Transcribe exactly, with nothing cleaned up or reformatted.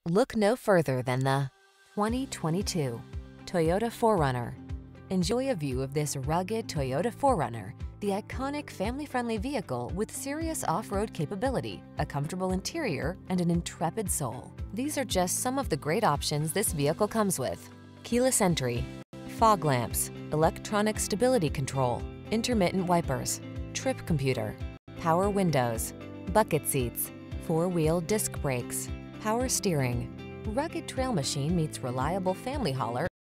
Look no further than the twenty twenty-two Toyota four runner. Enjoy a view of this rugged Toyota four runner, the iconic family-friendly vehicle with serious off-road capability, a comfortable interior, and an intrepid soul. These are just some of the great options this vehicle comes with: keyless entry, fog lamps, electronic stability control, intermittent wipers, trip computer, power windows, bucket seats, four-wheel disc brakes, power steering. Rugged trail machine meets reliable family hauler